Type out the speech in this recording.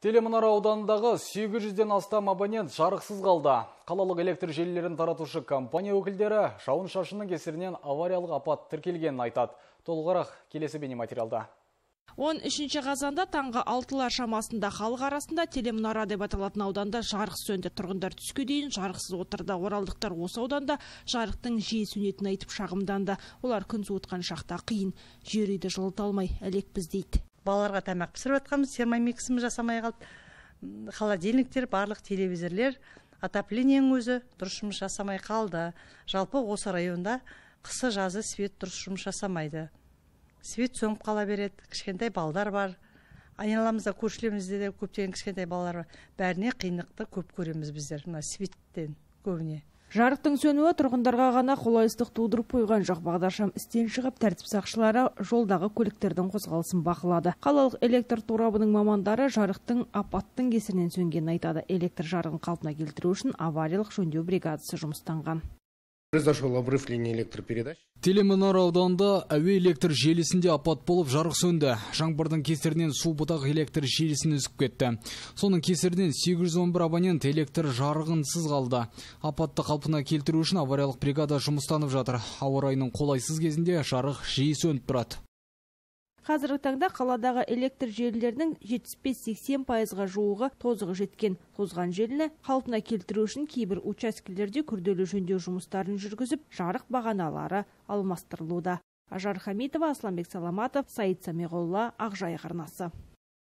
Телемұнара ауданындағы 800-ден астам абонент жарықсыз қалды. Қалалық электр желілерін таратушы компания өкілдері жауын-шашынның кесірінен авариялық апат тіркелгенін айтады. Толығырақ келесі бейнематериалда. 13 қазанда таңғы 6-лар шамасында халық арасында телемұнара деп аталатын ауданда жарық сөнді. Тұрғындар түске дейін жарықсыз отырды. Оралдықтар осы ауданда жарықтың жиі сөнетінін айтып шағымданды. Олар күн суытқан шақта қиын. Жер үйді жылыта алмай әлекпіз дейді. Балаларға тамақ пісіріп жатқанбыз, термомиксіміз жасамай қалды. Холодильниктер, барлық телевизорлер, отоплениенің өзі дұрыс жұмыс жасамай қалды. Жалпы осы районда қысы жазы свет дұрыс жұмыс жасамайды. Свет сөніп қала береді, кішкентай балдар бар. Айналамызда көршілерімізде де көптеген кішкентай балалар бар. Бәріне қиындықты көп көреміз біздер, мына светтен көбіне. Жарықтың сөнуі тұрғындарға ғана қолайсыздық тудырып қойған жоқ. Бағдаршам істен шығып, тәртіп сақшылары жолдағы көліктердің қозғалысын бақылады. Қалалық электр торабының мамандары жарықтың апаттың кесірінен сөнгенін айтады. Электр жарығын қалпына келтіру үшін авариялық жөндеу бригадасы жұмыстанған. Произошел обрыв линии электропередач. Телемұнара ауданында әуе электр желісінде апат болып жарық сөнді. Жаңбырдың кесірінен су бұтақ электр желісін үзіп кетті. Соның кесірінен 811 абонент электр жарығынсыз қалды. Апатты қалпына келтіру үшін авариялық бригада жұмыстанып жатыр. Ауа райының қолайсыз кезінде жарық жиі сөніп тұрады. Қазіргі таңда қаладағы электр желілерінің 75-80%-ға жуығы тозығы жеткен. Тозған желіні қалпына келтіру үшін кейбір учаскелерде күрделі жөндеу жұмыстарын жүргізіп, жарық бағаналары алмастырылуда. Ажар Хамитова, Асланбек Саламатов, Саид Самиғолла, Ақжайық арнасы.